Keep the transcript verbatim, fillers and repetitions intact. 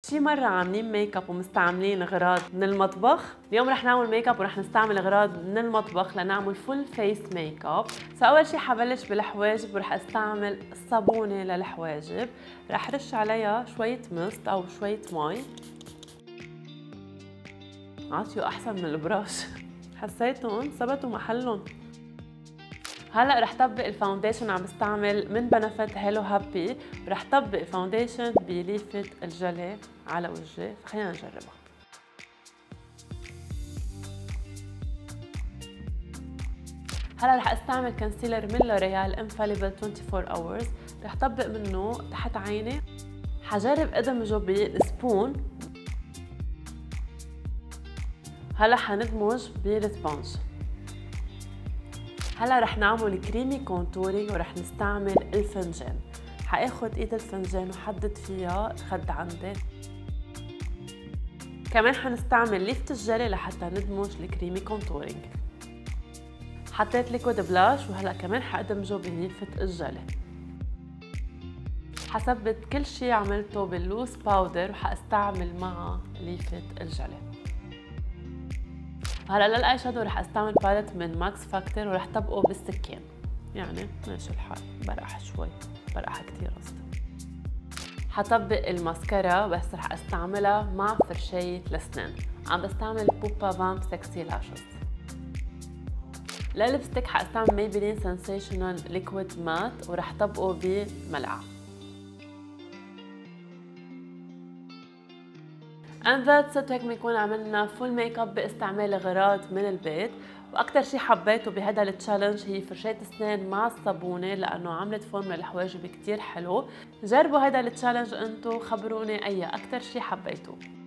شي مرة عاملين ميك اب ومستعملين اغراض من المطبخ؟ اليوم رح نعمل ميك اب ورح نستعمل اغراض من المطبخ لنعمل فول فيس ميك اب. فاول شي حبلش بالحواجب ورح استعمل الصابونة للحواجب، رح رش عليها شوية مست او شوية مي. عطيو احسن من البراش حسيتهم ثبتوا محلهم. هلا رح طبق الفاونديشن، عم بستعمل من بنفيت هيلو هابي، رح طبق فاونديشن بليفة الجلي على وجهي، فخلينا نجربها. هلا رح استعمل كونسيلر من لوريال انفاليبل أربعة وعشرين اورز، رح طبق منه تحت عيني. حجرب ادمجه بسبون. هلا حندمج بالسبونج. هلا رح نعمل كريمي كونتورينج ورح نستعمل الفنجان. حاخد ايد الفنجان وحدد فيها الخد عندي. كمان حنستعمل ليفة الجلي لحتى ندمج الكريمي كونتورينج. حطيت ليكويد بلاش وهلا كمان حادمجه بليفة الجلي. حثبت كل شي عملته باللوس باودر وحاستعمل معها ليفة الجلي. هلا للاي شادو رح استعمل باليت من ماكس فاكتور ورح طبقه بالسكين، يعني ماشي الحال، برقح شوي، برقح كتير قصدي. حطبق الماسكارا بس رح استعملها مع فرشاية الاسنان، عم بستعمل بوبا فامب سكسي لاشز. لللبستيك حاستعمل ميبلين سنسيشنال ليكويد مات ورح طبقه بملعقة. and that's it. هيك بنكون عملنا فول ميك اب باستعمال اغراض من البيت. واكثر شيء حبيته بهذا التشالنج هي فرشاة اسنان مع الصابونه، لانه عملت فورم للحواجب كثير حلو. جربوا هذا التشالنج انتم، خبروني اي اكثر شيء حبيتوه.